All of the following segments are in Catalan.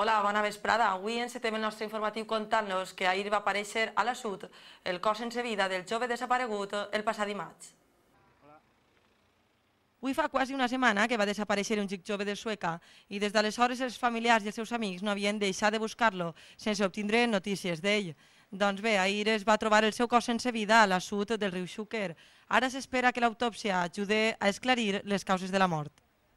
Hola, bona vesprada. Avui encetem el nostre informatiu contant-los que ahir va aparèixer a la Sud el cos sense vida del jove desaparegut el passat dimarts. Avui fa quasi una setmana que va desaparèixer un xic jove de Sueca i des d'aleshores els familiars i els seus amics no havien deixat de buscar-lo sense obtindre notícies d'ell. Doncs bé, ahir es va trobar el seu cos sense vida a la Sud del riu Xúquer. Ara s'espera que l'autòpsia ajude a esclarir les causes de la mort.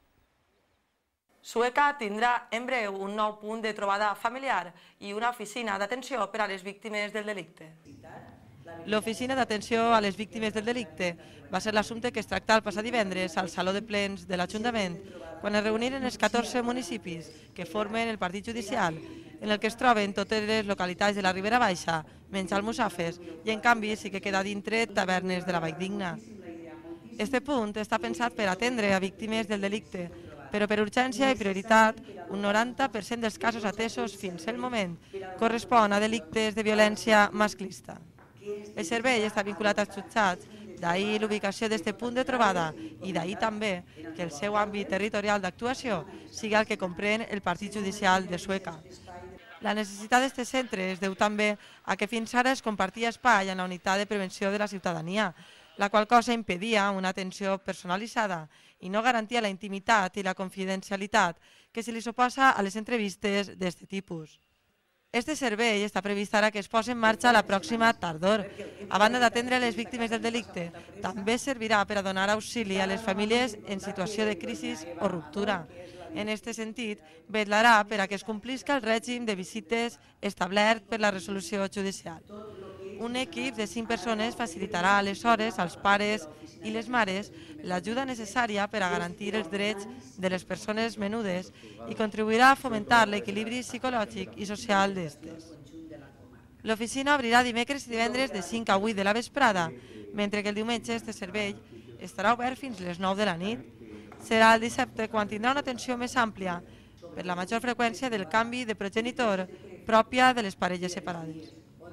Sueca tindrà en breu un nou punt de trobada familiar i una oficina d'atenció per a les víctimes del delicte. L'oficina d'atenció a les víctimes del delicte va ser l'assumpte que es tractà el passat divendres al Saló de Plens de l'Ajuntament quan es reuniren els 14 municipis que formen el partit judicial en el que es troben totes les localitats de la Ribera Baixa, menys Almussafes, i en canvi sí que queda dintre tavernes de la Valldigna. Este punt està pensat per atendre a víctimes del delicte, però per urgència i prioritat, un 90% dels casos atesos fins al moment correspon a delictes de violència masclista. El servei està vinculat als jutjats, d'ahir l'ubicació d'aquest punt de trobada i d'ahir també que el seu àmbit territorial d'actuació sigui el que comprèn el partit judicial de Sueca. La necessitat d'aquest centre es deu també a que fins ara es compartia espai en la unitat de prevenció de la ciutadania, la qual cosa impedia una atenció personalitzada i no garantia la intimitat i la confidencialitat que se li suposa a les entrevistes d'aquest tipus. Este servei està previst ara que es posi en marxa la pròxima tardor. A banda d'atendre les víctimes del delicte, també servirà per a donar auxili a les famílies en situació de crisi o ruptura. En aquest sentit, vetllarà per a que es complisca el règim de visites establert per la resolució judicial. Un equip de 5 persones facilitarà aleshores als pares i les mares l'ajuda necessària per a garantir els drets de les persones menudes i contribuirà a fomentar l'equilibri psicològic i social d'estes. L'oficina obrirà dimecres i divendres de 5 a 8 de la vesprada, mentre que el diumenge este servei estarà obert fins les 9 de la nit. Serà el dissabte quan tindrà una atenció més àmplia per la major freqüència del canvi de progenitor pròpia de les parelles separades.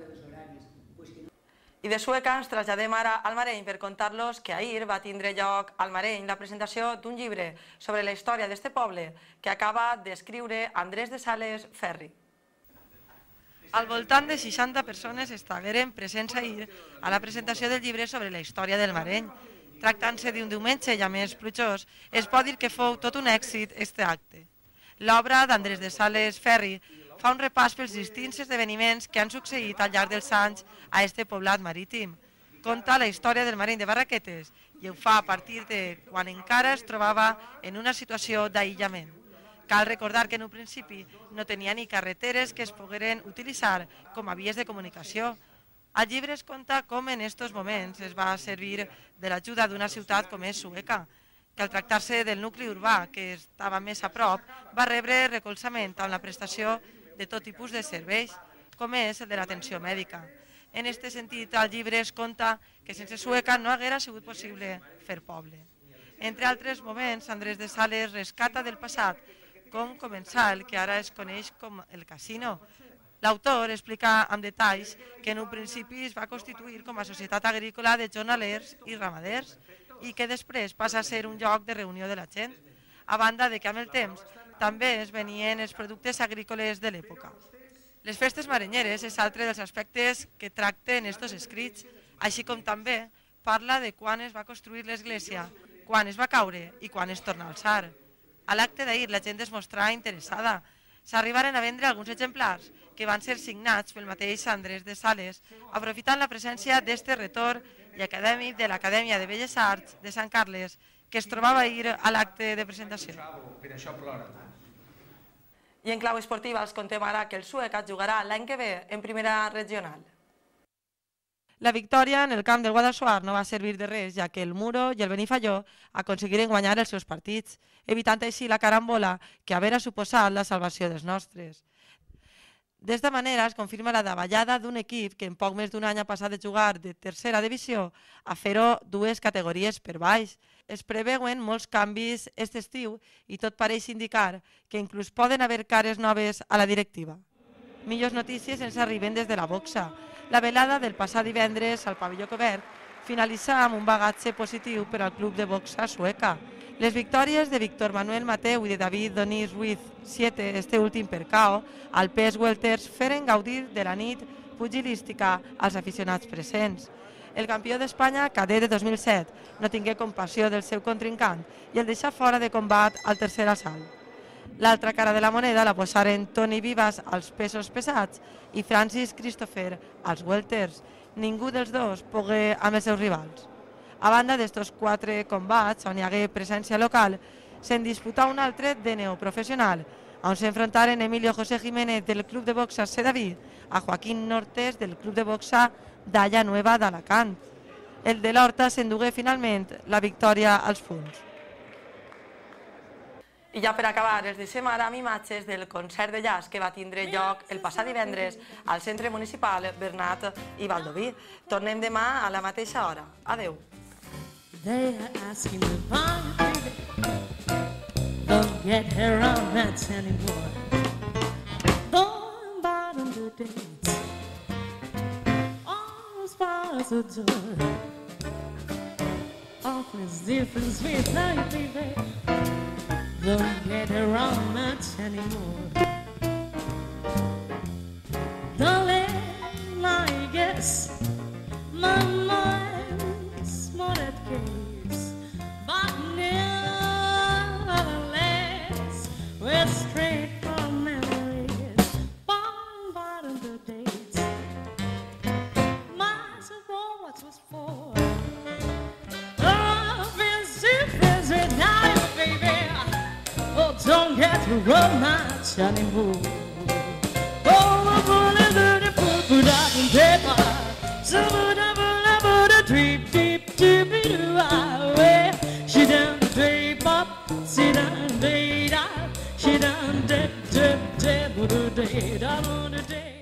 I de Sueca ens traslladem ara al Mareny per contar-los que ahir va tindre lloc al Mareny la presentació d'un llibre sobre la història d'aquest poble que acaba d'escriure Andrés de Sales Ferri. Al voltant de 60 persones estagueren presents ahir a la presentació del llibre sobre la història del Mareny. Tractant-se d'un diumenge ja més plujós, es pot dir que fou tot un èxit este acte. L'obra d'Andrés de Sales Ferri fa un repàs pels distints esdeveniments que han succeït al llarg dels anys a este poblat marítim. Conta la història del Mareny de Barraquetes i ho fa a partir de quan encara es trobava en una situació d'aïllament. Cal recordar que en un principi no tenia ni carreteres que es pogueren utilitzar com a vies de comunicació. Al llibre es conta com en aquests moments es va servir de l'ajuda d'una ciutat com és Sueca, que al tractar-se del nucli urbà, que estava més a prop, va rebre recolzament amb la prestació de tot tipus de serveis, com és el de l'atenció mèdica. En aquest sentit, al llibre es conta que sense Sueca no haguera sigut possible fer poble. Entre altres moments, Andrés de Sales rescata del passat com començar el que ara es coneix com el casino. L'autor explica amb detalls que en un principi es va constituir com a societat agrícola de jornalers i ramaders i que després passa a ser un lloc de reunió de la gent, a banda de que amb el temps també es venien els productes agrícoles de l'època. Les festes marenyeres és altre dels aspectes que tracten estos escrits, així com també parla de quan es va construir l'església, quan es va caure i quan es torna a alçar. A l'acte d'ahir la gent es mostrava interessada. S'arribaren a vendre alguns exemplars que van ser signats pel mateix Andrés de Sales, aprofitant la presència d'este retor i acadèmic de l'Acadèmia de Belles Arts de Sant Carles, que es trobava ahir a l'acte de presentació. I en clau esportiva els contem ara que el Sueca jugarà l'any que ve en primera regional. La victòria en el camp del Guadassuar no va servir de res, ja que el Muro i el Benifalló aconseguiren guanyar els seus partits, evitant així la carambola que havera suposat la salvació dels nostres. D'esta manera es confirma la davallada d'un equip que en poc més d'un any ha passat de jugar de tercera divisió a fer-ho 2 categories per baix. Es preveuen molts canvis aquest estiu i tot pareix indicar que inclús poden haver cares noves a la directiva. Millors notícies ens arriben des de la boxa. La velada del passat divendres al pavelló cobert finalitza amb un bagatge positiu per al club de boxa Sueca. Les victòries de Víctor Manuel Mateu i de David Donís Ruiz 7, este últim per KO, al pes welters feren gaudir de la nit pugilística als aficionats presents. El campió d'Espanya, cadet de 2007, no tingué compassió del seu contrincant i el deixà fora de combat al tercer assalt. L'altra cara de la moneda la posaren Toni Vivas als pesos pesats i Francis Christopher als welters. Ningú dels dos pogué amb els seus rivals. A banda d'estos 4 combats on hi hagué presència local, se'n disputà un altre de neoprofessional, on s'enfrontaren Emilio José Jiménez del Club de Boxa C. David a Joaquín Nortes del Club de Boxa Dalla Nueva d'Alacant. El de l'Horta s'endugué finalment la victòria als punts. I ja per acabar, els deixem ara amb imatges del concert de jazz que va tindre lloc el passat divendres al Centre Municipal Bernat i Baldoví. Tornem demà a la mateixa hora. Adeu. They are asking me why, baby, don't get her on that anymore. Don't bottom the dates, all as far as the door. Awful's difference with life, baby, don't get her on that anymore. Darling, I guess my mind's more at case, but nevertheless, we're straight from memories, bottom the dates. Might as well what was for. Love is different now, baby. Oh, don't get to romance anymore. Oh, put out in paper. She done drape up, she done date out, she done dead, down on the day.